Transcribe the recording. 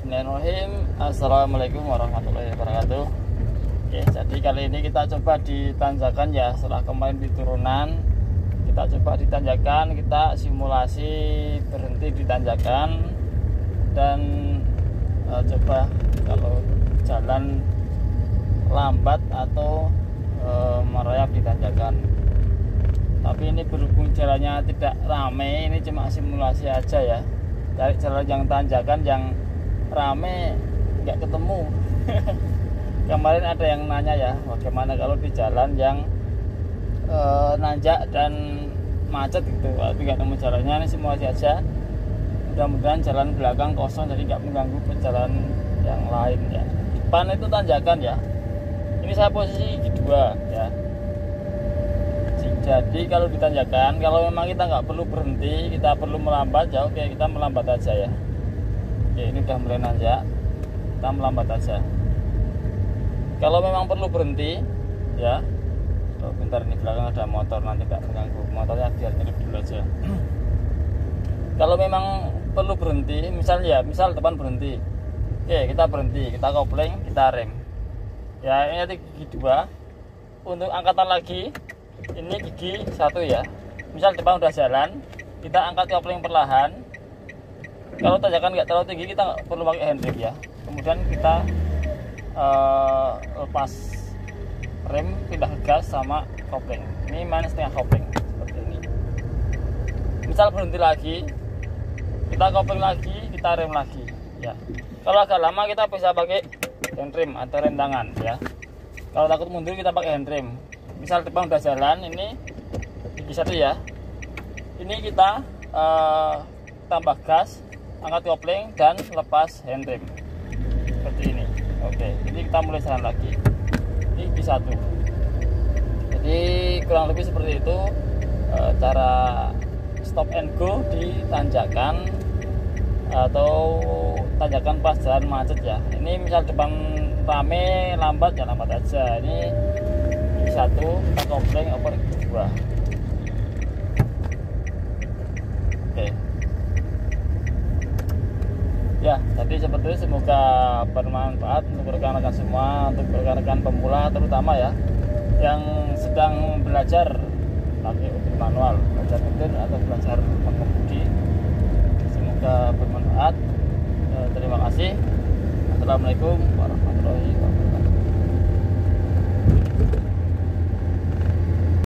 Bismillahirrahmanirrahim. Assalamualaikum warahmatullahi wabarakatuh. Oke, jadi kali ini kita coba di tanjakan ya. Setelah kemarin di turunan, kita coba di tanjakan. Kita simulasi berhenti di tanjakan dan coba kalau jalan lambat atau merayap di tanjakan. Tapi ini berhubung jalannya tidak rame, ini cuma simulasi aja ya. Cari jalan yang tanjakan yang rame nggak ketemu. Kemarin ada yang nanya ya, bagaimana kalau di jalan yang nanjak dan macet gitu, tapi nggak nemu jalannya. Ini simulasi aja. Mudah-mudahan jalan belakang kosong jadi nggak mengganggu pejalan yang lain ya. Depan itu tanjakan ya. Ini saya posisi di 2 ya. Jadi kalau ditanjakan, kalau memang kita nggak perlu berhenti, kita perlu melambat ya, oke kita melambat aja ya. Oke, ini udah mulai nanjak, kita melambat aja. Kalau memang perlu berhenti ya, bentar, ini belakang ada motor, nanti nggak mengganggu motornya, biar nyelip dulu aja. Kalau memang perlu berhenti, misalnya misal depan berhenti, oke kita berhenti, kita kopling, kita rem ya. Ini nanti gigi 2 untuk angkatan lagi. Ini gigi 1 ya. Misal depan udah jalan, kita angkat kopling perlahan. Kalau tanjakan nggak terlalu tinggi, kita nggak perlu pakai handbrake ya. Kemudian kita lepas rem, pindah ke gas sama kopling. Ini main setengah kopling seperti ini. Misal berhenti lagi, kita kopling lagi, kita rem lagi ya. Kalau agak lama kita bisa pakai handrem atau rem tangan ya. Kalau takut mundur kita pakai handrem. Misal depan udah jalan, ini gigi 1 ya. Ini kita tambah gas, angkat kopling dan lepas handrem seperti ini. Oke, ini kita mulai jalan lagi. Ini gigi 1. Jadi kurang lebih seperti itu cara stop and go di tanjakan atau tanjakan pas jalan macet ya. Ini misal depan rame, lambat ya lambat aja. Ini 1 kita kopling over 2. Oke ya, jadi seperti itu. Semoga bermanfaat untuk rekan-rekan semua, untuk rekan-rekan pemula terutama ya, yang sedang belajar pakai mobil manual, belajar mesin atau belajar mengemudi. Semoga bermanfaat. Terima kasih. Assalamualaikum warahmatullahi wabarakatuh.